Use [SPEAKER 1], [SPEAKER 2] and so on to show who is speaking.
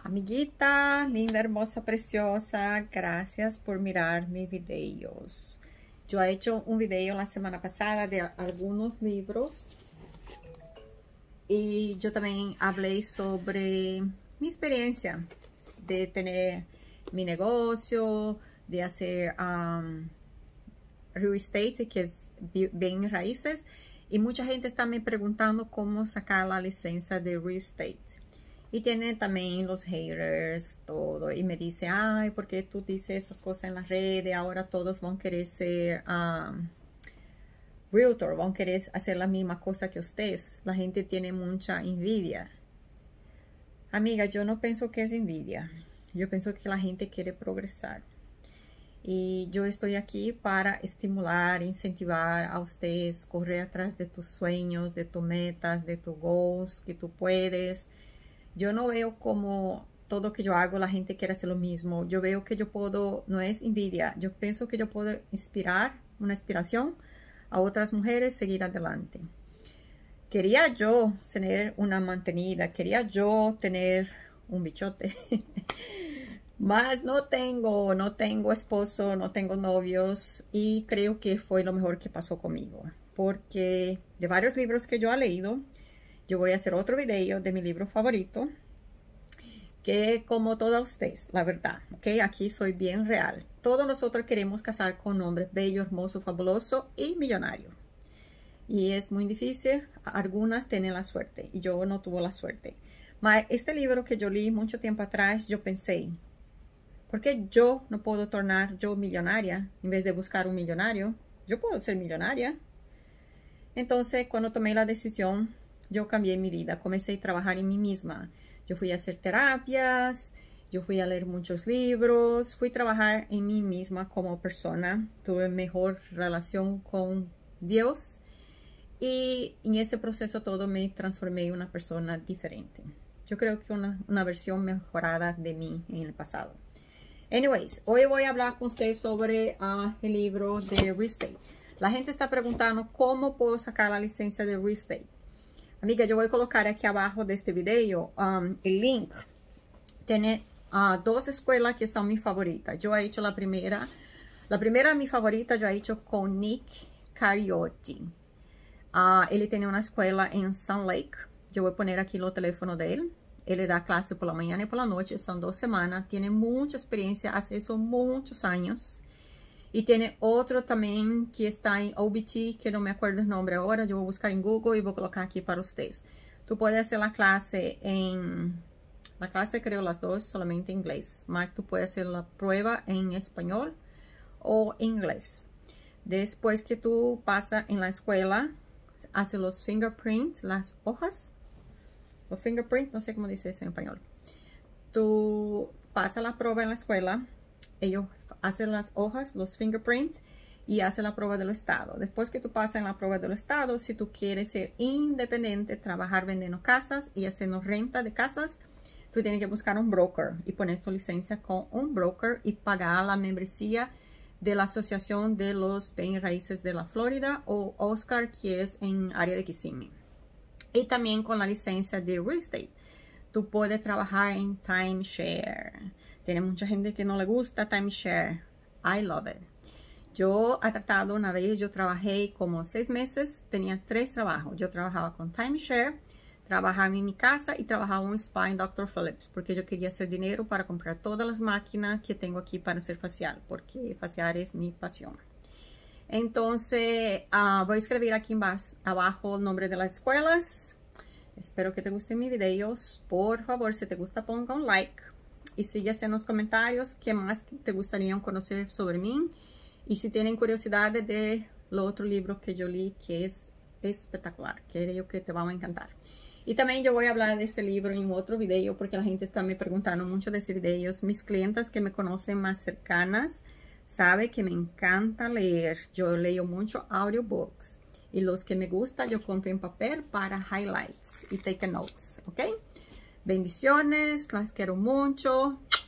[SPEAKER 1] Amiguita, linda, hermosa, preciosa, gracias por mirar mis videos. Yo he hecho un video la semana pasada de algunos libros y yo también hablé sobre mi experiencia de tener mi negocio, de hacer real estate, que es bienes raíces, y mucha gente está me preguntando cómo sacar la licencia de real estate. Y tiene también los haters, todo. Y me dice, ay, ¿por qué tú dices esas cosas en las redes? Ahora todos van a querer ser realtor, van a querer hacer la misma cosa que ustedes. La gente tiene mucha envidia. Amiga, yo no pienso que es envidia. Yo pienso que la gente quiere progresar. Y yo estoy aquí para estimular, incentivar a ustedes, correr atrás de tus sueños, de tus metas, de tus goals, que tú puedes. Yo no veo como todo que yo hago la gente quiere hacer lo mismo. Yo veo que yo puedo, no es envidia, yo pienso que yo puedo inspirar, una inspiración a otras mujeres seguir adelante. Quería yo tener una mantenida, quería yo tener un bichote, mas no tengo esposo, no tengo novios y creo que fue lo mejor que pasó conmigo. Porque de varios libros que yo he leído, yo voy a hacer otro video de mi libro favorito, que como todos ustedes, la verdad, ¿ok? Aquí soy bien real. Todos nosotros queremos casar con un hombre bello, hermoso, fabuloso y millonario. Y es muy difícil, algunas tienen la suerte y yo no tuve la suerte. Pero este libro que yo leí mucho tiempo atrás, yo pensé, ¿por qué yo no puedo tornar yo millonaria en vez de buscar un millonario? Yo puedo ser millonaria. Entonces, cuando tomé la decisión, yo cambié mi vida, comencé a trabajar en mí misma. Yo fui a hacer terapias, yo fui a leer muchos libros, fui a trabajar en mí misma como persona. Tuve mejor relación con Dios y en ese proceso todo me transformé en una persona diferente. Yo creo que una versión mejorada de mí en el pasado. Anyways, hoy voy a hablar con ustedes sobre el libro de real estate. La gente está preguntando cómo puedo sacar la licencia de real estate. Amiga, yo voy a colocar aquí abajo de este video el link. Tiene dos escuelas que son mis favoritas. Yo he hecho la primera mi favorita, yo he hecho con Nick Cariotti. Él tiene una escuela en Sun Lake. Yo voy a poner aquí el teléfono de él. Él da clase por la mañana y por la noche, son 2 semanas. Tiene mucha experiencia, hace eso muchos años. Y tiene otro también que está en OBT, que no me acuerdo el nombre ahora. Yo voy a buscar en Google y voy a colocar aquí para ustedes. Tú puedes hacer la clase creo las dos solamente en inglés. Más tú puedes hacer la prueba en español o inglés. Después que tú pasas en la escuela, haces los fingerprints, las hojas. Los fingerprints, no sé cómo dice eso en español. Tú pasas la prueba en la escuela. Ellos hacen las hojas, los fingerprints, y hacen la prueba del estado. Después que tú pasas en la prueba del estado, si tú quieres ser independiente, trabajar vendiendo casas y haciendo renta de casas, tú tienes que buscar un broker y poner tu licencia con un broker y pagar la membresía de la Asociación de los Bienes Raíces de la Florida o Oscar, que es en área de Kissimmee. Y también con la licencia de real estate. Tú puedes trabajar en timeshare. Tiene mucha gente que no le gusta timeshare. I love it. Yo he tratado una vez, yo trabajé como 6 meses, tenía 3 trabajos. Yo trabajaba con timeshare, trabajaba en mi casa y trabajaba en un spa en Dr. Phillips, porque yo quería hacer dinero para comprar todas las máquinas que tengo aquí para hacer facial, porque facial es mi pasión. Entonces, voy a escribir aquí abajo el nombre de las escuelas. Espero que te gusten mis videos. Por favor, si te gusta, ponga un like. Y sigue en los comentarios qué más te gustaría conocer sobre mí. Y si tienen curiosidad de lo otro libro que yo leí, que es espectacular. Creo que te va a encantar. Y también yo voy a hablar de este libro en otro video, porque la gente está me preguntando mucho de ese video. Mis clientas que me conocen más cercanas saben que me encanta leer. Yo leo mucho audiobooks. Y los que me gusta, yo compro en papel para highlights y take notes, ¿ok? Bendiciones, las quiero mucho.